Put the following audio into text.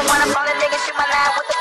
wanna ball a nigga, shoot my line with the